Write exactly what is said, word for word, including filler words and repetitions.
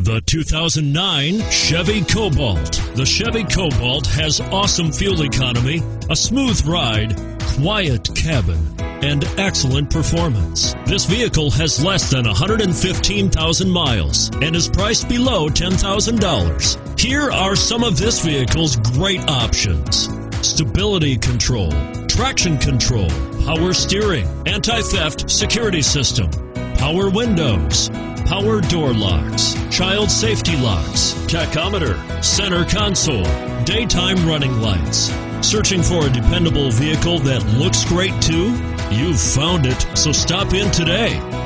The two thousand nine Chevy Cobalt. The Chevy Cobalt has awesome fuel economy, a smooth ride, quiet cabin, and excellent performance. This vehicle has less than one hundred fifteen thousand miles and is priced below ten thousand dollars. Here are some of this vehicle's great options: stability control, traction control, power steering, anti-theft security system, power windows, power door locks, child safety locks, tachometer, center console, daytime running lights. Searching for a dependable vehicle that looks great too? You've found it, so stop in today.